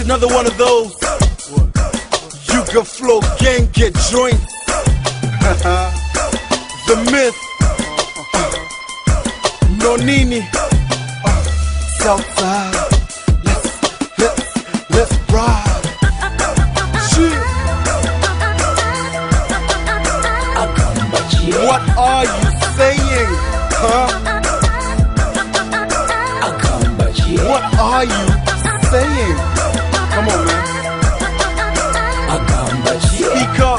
another one of those. Yuga Flow gang get joint. The myth. Nonini. Southside. Let's ride. Shit. What are you saying, huh? What are you saying? Come on, man. Speak up.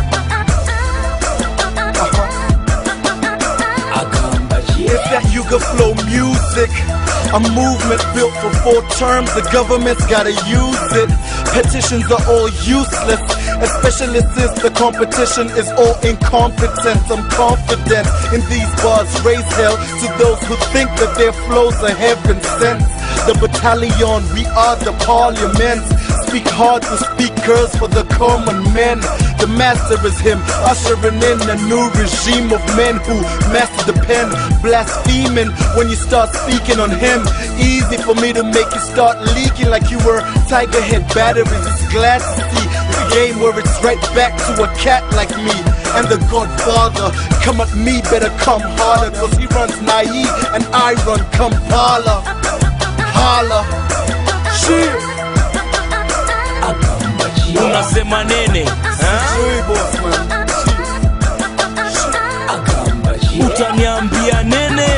It's that Yuga Flow music. A movement built for 4 terms. The government's gotta use it. Petitions are all useless, especially since the competition is all incompetent. I'm confident in these bars. Raise hell to those who think that their flows are heaven sent. The battalion, we are the parliament. Speak hard to speakers for the common men. The master is him, ushering in a new regime of men who master the pen. Blaspheming when you start speaking on him. Easy for me to make you start leaking like you were tiger head batteries. It's glad to see the game where it's right back to a cat like me. And the Godfather, come at me, better come harder. Cause he runs naive and I run Kampala. Holla, shit. Unasema nene? Utaniambia nene?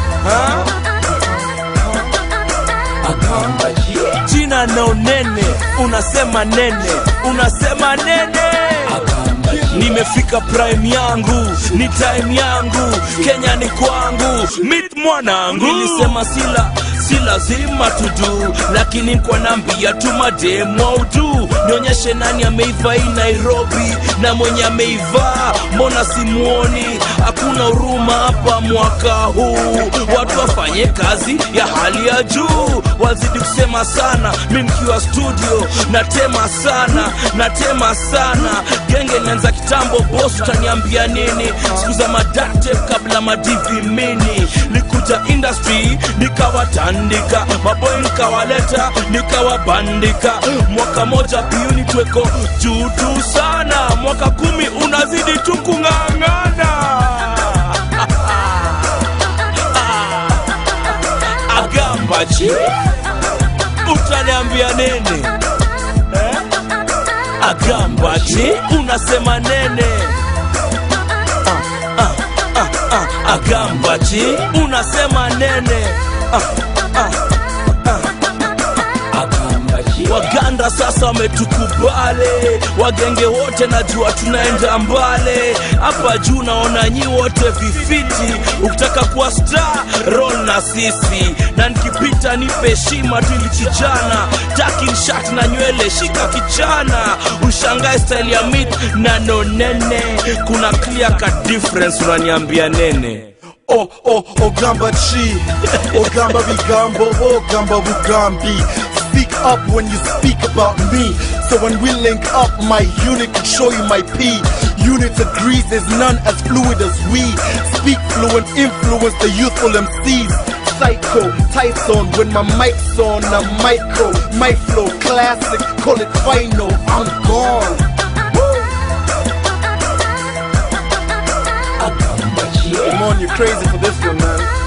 Jina na unene. Unasema nene. Unasema nene. Nimefika prime yangu, ni time yangu, Kenya ni kwangu, meet mwanangu. Nilisema si lazima tudu, lakini kwa nambia tu mademo udu. Nionyeshe nani ameiva hii Nairobi, na mwenye ameiva mbona simuoni. Hakuna huruma hapa mwaka huu, watu wafanye kazi ya hali ya juu. Wazidi kusema sana, mimi nikiwa studio natema sana. Genge nianza kitambo, boss utaniambia nini? Siku za madate kabla madivi mini. Nikuja industry nikawatandika, maboy nikawaleta nikawabandika. Mwaka moja piuni tweko juu tu sana, mwaka 10 unazidi tu kung'ang'ana. Agambachi, utaniambia nini? Agambachi, unasema nene? Agambachi, unasema nene? Waganda sasa wametukubale, wagenge wote najua tunaenda mbale. Hapa juu naona nyi wote vifiti, ukitaka kuwa star roll na sisi. Na nikipita nipe heshima tu ili kijana, taking shot na nywele shika kichana. Ushangae style ya meat na no nene, kuna clear cut difference unaniambia nene. Gambachi, Gamba Vigambo, Gamba Bugambi. Speak up when you speak about me. So when we link up, my unit can show you my P. Unit agrees there's none as fluid as we. Speak fluent, influence the youthful MCs. Psycho, Tyson, when my mic's on a micro. My flow, classic, call it final, I'm gone. Come on, you're crazy for this one, man.